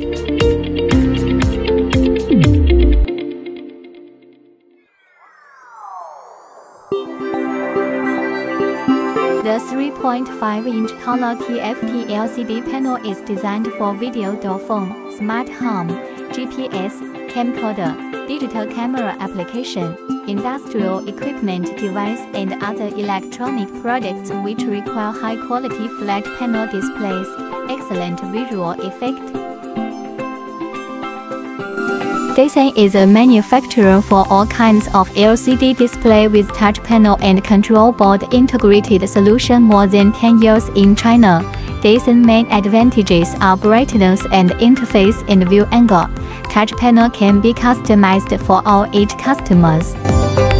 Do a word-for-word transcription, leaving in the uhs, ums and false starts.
The three point five inch color T F T L C D panel is designed for video door phone, smart home, G P S, camcorder, digital camera application, industrial equipment device and other electronic products which require high-quality flat panel displays, excellent visual effect. DISEN is a manufacturer for all kinds of L C D display with touch panel and control board integrated solution more than ten years in China. DISEN main advantages are brightness and interface and view angle. Touch panel can be customized for all age customers.